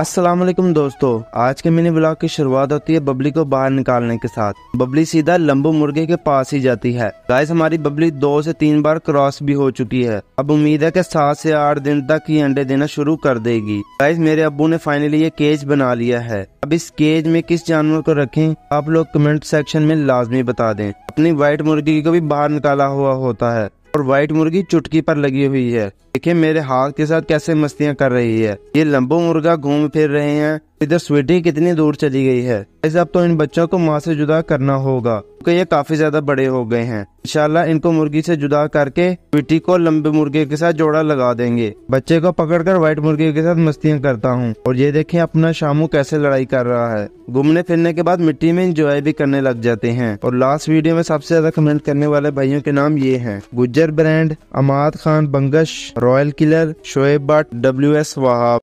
अस्सलाम वालेकुम दोस्तों, आज के मिनी ब्लॉग की शुरुआत होती है बबली को बाहर निकालने के साथ। बबली सीधा लंबू मुर्गे के पास ही जाती है। गाइस, हमारी बबली 2 से 3 बार क्रॉस भी हो चुकी है। अब उम्मीद है कि 7 से 8 दिन तक ही अंडे देना शुरू कर देगी। गाइस, मेरे अब्बू ने फाइनली ये केज बना लिया है। अब इस केज में किस जानवर को रखें, आप लोग कमेंट सेक्शन में लाजमी बता दें। अपनी व्हाइट मुर्गी को भी बाहर निकाला हुआ होता है और व्हाइट मुर्गी चुटकी पर लगी हुई है। देखिए मेरे हाथ के साथ कैसे मस्तियां कर रही है। ये लंबू मुर्गा घूम फिर रहे हैं। इधर स्वीटी कितनी दूर चली गई है। ऐसे अब तो इन बच्चों को माँ से जुदा करना होगा क्योंकि ये काफी ज्यादा बड़े हो गए हैं। इंशाल्लाह इनको मुर्गी से जुदा करके स्वीटी को लंबे मुर्गे के साथ जोड़ा लगा देंगे। बच्चे को पकड़कर व्हाइट मुर्गे के साथ मस्तियां करता हूँ। और ये देखें अपना शामू कैसे लड़ाई कर रहा है। घूमने फिरने के बाद मिट्टी में इंजॉय भी करने लग जाते हैं। और लास्ट वीडियो में सबसे ज्यादा कमेंट करने वाले भाइयों के नाम ये हैं: Gujjar brand, Amad Khan Bangash, royal killer, Shoaib Butt, WS Wahab.